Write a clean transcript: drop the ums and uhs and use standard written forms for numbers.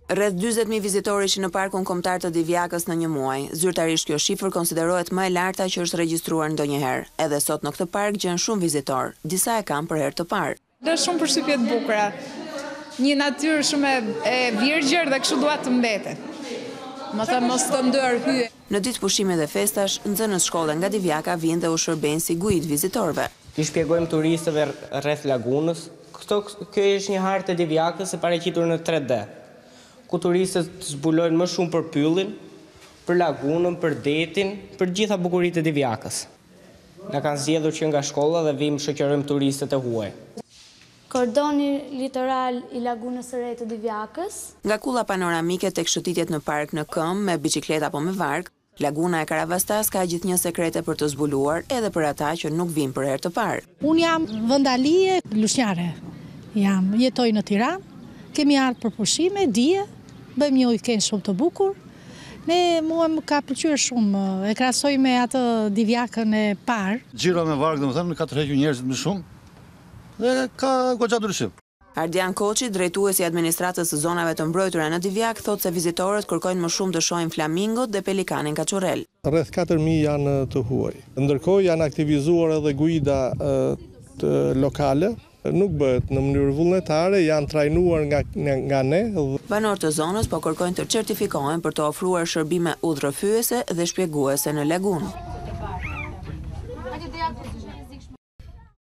Rreth 40.000 vizitorë ishin në parkun kombëtar të Divjakës në një muaj. Zyrtarisht kjo shifër konsiderohet më e larta që është regjistruar ndonjëherë. Edhe sot në këtë park gjen shumë vizitorë. Disa e kanë për herë të parë. Është shumë përshtypje të bukura. Një natyrë shumë e virgjër dhe kështu dua të mbetet. Më thënë mos të ndër hyje. Në ditë pushime dhe festash, nxënës shkolle nga Divjaka vinë dhe u shërbejnë si guid vizitorëve. I shpjegojmë turistëve rreth lagunës. Kjo është një hartë e Divjakës e pareqitur në 3D. Ku turistët zbulojnë më shumë për pyllin, për lagunën, për detin, për gjitha bukuritë e Divjakës. Na kanë zgjedhur që nga shkolla dhe vim shoqërojmë turistët e huaj. Kordoni litoral i lagunës së re të Divjakës. Nga kulla panoramike tek shëtitjet në park në këmbë me biçikleta apo me varg, laguna e Karavastas ka gjithnjë sekrete për të zbuluar edhe për ata që nuk vinë për herë të parë. Unë jam vëndalie lushnjare. Jetoj në Tiranë, kemi ardhur për pushime, dije, bëjmë një weekend shumë të bukur. Mua më ka pëlqyer shumë, e krahasoj me atë Divjakën e parë. Xhiro me varg, domethënë ka tërhequr njerëzit më shumë. Dhe ka goxha ndryshim. Ardian Koçi, drejtuesi i administratës së zonave të mbrojtura në Divjak, thotë se vizitorët kërkojnë më shumë të shohin flamingot dhe pelikanin kaçurrel. Rreth 4.000 janë të huaj. Ndërkohë janë aktivizuar edhe guida lokale. Nuk bëhet në mënyrë vullnetare, janë trajnuar nga ne. Banorët të zonës po kërkojnë të certifikohen për të ofruar shërbime udhërrëfyese dhe shpjeguese në lagunë.